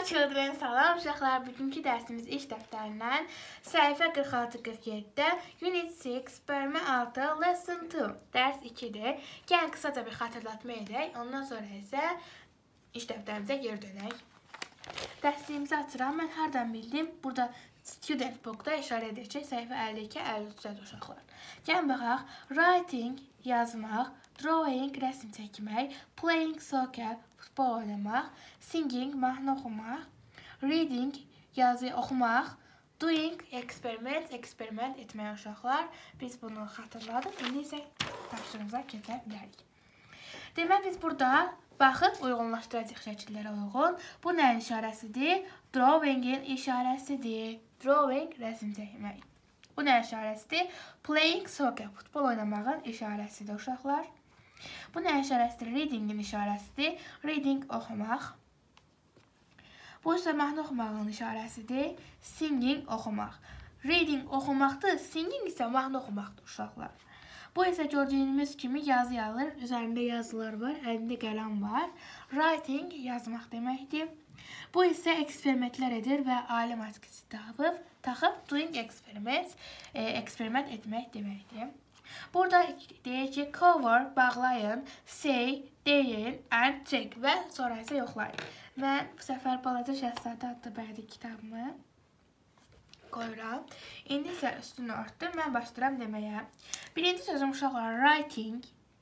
children, salam uşaqlar. Bugünkü dərsimiz iş dəftərindən səhifə 46-47-də Unit 6, bölmə 6, Lesson 2, dərs 2-dir. Gəlin qısaca bir xatırlatma edək, ondan sonra isə iş dəftərimizə geri dönək. Dərsliyimizi açıram. Mən hardan bildim? Burada student bookda işarə edəcək səhifə 52-53-də uşaqlar. Gəlin baxaq. Writing, yazmaq, drawing, rəsm çəkmək, playing soccer, futbol oynamaq, singing, mahnı oxumaq, reading, yazı oxumaq, doing, eksperiment etmək uşaqlar. Biz bunu xatırladıq. İndi isə tapşırımıza keçə bilərik. Demək, biz burada baxıb uyğunlaşdıracaq şəkillərə uyğun. Bu nəyin işarəsidir? Drawingin işarəsidir. Drawing, rəsm çəkmək. Bu nə işarəsidir? Playing soccer, futbol oynamağın işarəsidir uşaqlar. Bu nə işarəsidir? Readingin işarəsidir. Reading, oxumaq. Bu isə mahnı oxumağın işarəsidir. Singing, oxumaq. Reading oxumaqdır, singing isə mahnı oxumaqdır uşaqlar. Bu isə gördüyünüz kimi yazı yazılır. Üzərində yazılar var, əlində qələm var. Writing, yazmaq deməkdir. Bu isə eksperimentlər edir və ali maskesi taxıb doing eksperiment etmək deməkdir. Burada deyək ki, cover, bağlayın, say, deyin, and check və sonra isə yoxlayın. Mən bu səfər Balaca Şahzadə adlı bədii kitabımı qoyuram. İndi isə üstünü örtdüm, mən başlayıram deməyə. Birinci sözüm uşaqlar, writing,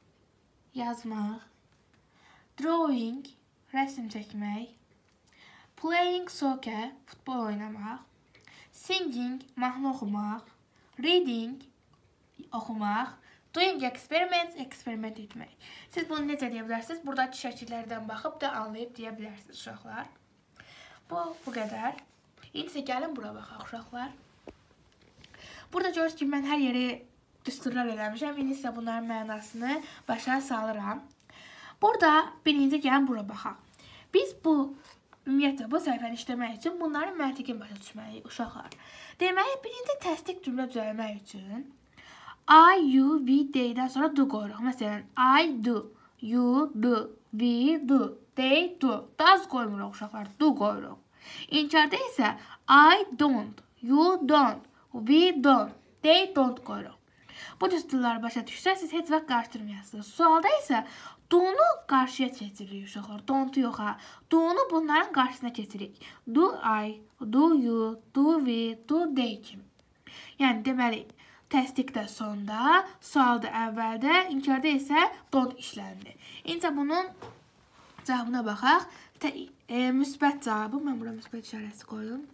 yazmaq, drawing, rəsm çəkmək, playing soccer, futbol oynamaq, singing, mahnı oxumaq, reading, oxumaq, doing eksperiment etmək. Siz bunu necə deyə bilərsiniz? Buradakı şəkillərdən baxıb da anlayıb deyə bilərsiniz uşaqlar. Bu qədər. İndi isə gəlin bura baxaq uşaqlar. Burada görürsünüz ki, mən hər yeri düsturlar eləmişəm. İndi isə bunların mənasını başa salıram. Burada birinci gəlin bura baxaq. Biz ümumiyyətlə bu səhifəni işləmək üçün bunların məntiqini başa düşməliyik uşaqlar. Deməli, birinci təsdiq cümlə düzəlmək üçün I, you, we, they-dən sonra do qoyuruq. Məsələn, I do, you do, we do, they do. Does qoymuruq uşaqlar, do qoyuruq. İnkarda isə I don't, you don't, we don't, they don't qoyuruq. Bu düsturları başa düşsə, siz heç vaxt qarışdırmayasınız. Sualda isə do-nu qarşıya keçiririk uşaqlar. Don't-u yox ha. Do-nu bunların qarşısına keçirik. Do I, do you, do we, do they kimi. Yəni, deməli, təsdiqdə sonda, sualda əvvəldə, inkarda isə don't işləndi. İncə bunun cavabına baxaq. Müsbət cavabı, mən bura müsbət işarəsi qoydum.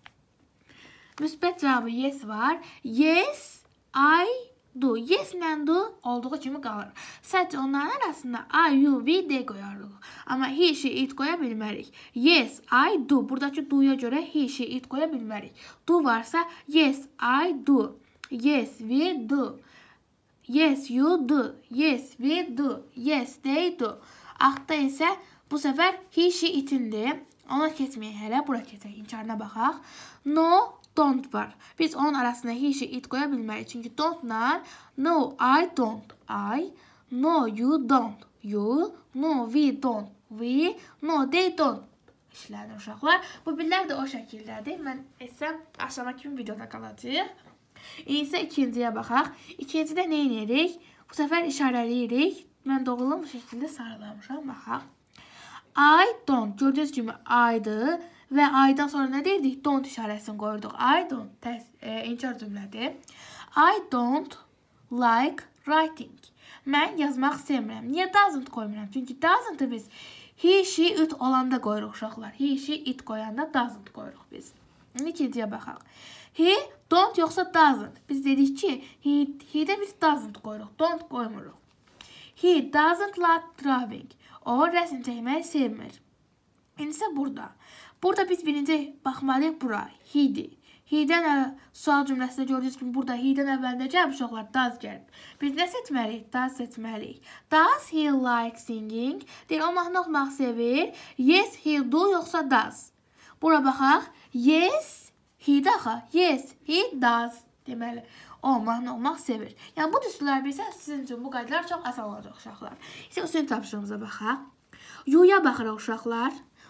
Müsbət cavabı yes var. Yes, I do. Yes ilə do olduğu kimi qalır. Sadəcə onların arasında I, you, we, they qoyarıq. Amma he, she, it qoya bilmərik. Yes, I do. Buradakı do'ya görə he, she, it qoya bilmərik. Do varsa yes, I do. Yes, we do. Yes, you do. Yes, we do. Yes, they do. Altda isə bu səfər he, she, itindir. Ona keçməyək hələ. Bura keçək. İnkarına baxaq. No, don't var. Biz onun arasında he, she, it qoya bilmərik. Çünki don't-lar no, I don't. I. No, you don't. You. No, we don't. We. No, they don't. İşlədir uşaqlar. Bu birlər də o şəkildədir. Mən etsəm aşama kimi videoda qalacaq. İnsə ikinciyə baxaq. İkincidə nə edirik? Bu səfər işarələyirik. Mən doğrulum bu şəkildə sarılamışam. Baxaq. I don't. Gördüyünüz kimi I-dır. Və I-dan sonra nə deyirdik? Don't işarəsini qoyurduq. I don't. İnkar cümlədir. I don't like writing. Mən yazmaq sevmirəm. Niyə doesn't qoymuram? Çünki doesn't-ı biz he, she, it olanda qoyuruq uşaqlar. He, she, it qoyanda doesn't qoyuruq biz. İkinciyə baxaq. He don't yoxsa doesn't. Biz dedik ki, he-də biz doesn't qoyuruq. Don't qoymuruq. He doesn't like drawing. O, rəsm çəkməyi sevmir. İndisə burada. Burada biz birinci baxmalıyıq bura. He-dir. He-dən sual cümləsində gördüyünüz kimi burada he-dən əvvəlində gəlib uşaqlar does gəlib. Biz nə seçməliyik? Does seçməliyik. Does he like singing? Deyir, o mahnı oxumaq sevir. Yes, he do yoxsa does. Bura baxaq. Yes, he daha. Yes, he does. Deməli, o mahnı oxumaq sevir. Yəni, bu düsturları bilsəz, sizin üçün bu qaydalar çox asan olacaq uşaqlar. İsə üstün tapşırığımıza baxaq. You'ya baxırıq uşaqlar.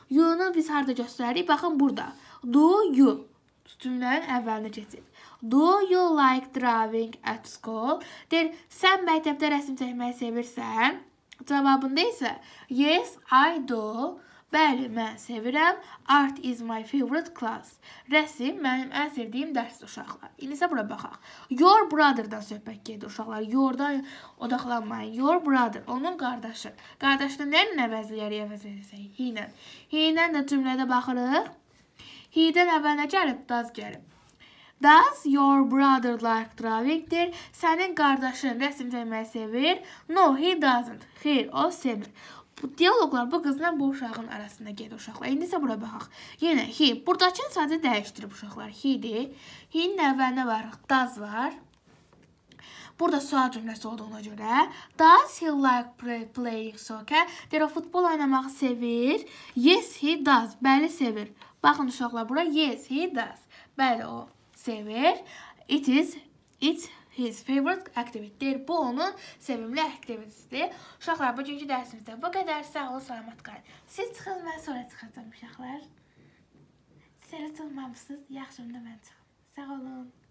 You-nu biz harda göstəririk? Baxın burada. Do you. Cümlənin əvvəlinə keçir. Do you like driving at school? Deyir, sən məktəbdə rəsm çəkməyi sevirsən? Cavabında isə yes, I do. Bəli, mən sevirəm. Art is my favorite class. Rəsm mənim ən sevdiyim dərsdir uşaqlar. İndi isə bura baxaq. Your brother-dan söhbət gedir uşaqlar. Your-dan odaqlanmayın. Your brother, onun qardaşı. Qardaşını nə ilə əvəzləyirik, əvəz edirsək? He ilə. He ilə də cümlədə baxırıq. He-dən əvvəlinə gəlib, does gəlib. Does your brother like driving-dir? Sənin qardaşın rəsm çəkməyi sevir? No, he doesn't. Xeyr, o sevmir. Bu diyaloqlar bu qızla bu uşağın arasında gedir uşaqlar. İndi isə bura baxaq. Yenə he. Buradakını sadəcə dəyişdirib uşaqlar. He-dir. He-nin əvvəlinə varıq. Does var. Burada sual cümləsi olduğuna görə. Does he like playing soccer? Deyir, o futbol oynamağı sevir. Yes, he does. Bəli, sevir. Baxın uşaqlar bura. Yes, he does. Bəli, o sevir. It's his favorite activity. Bu onun sevimli aktivitesidir. Uşaqlar, bugünkü dərsimizdə bu qədər. Sağ olun, salamat qalın. Siz çıxın, mən sonra çıxacağım uşaqlar. Siz elə çıxmamışsınız. Yaxşı, onda mən çıxım. Sağ olun.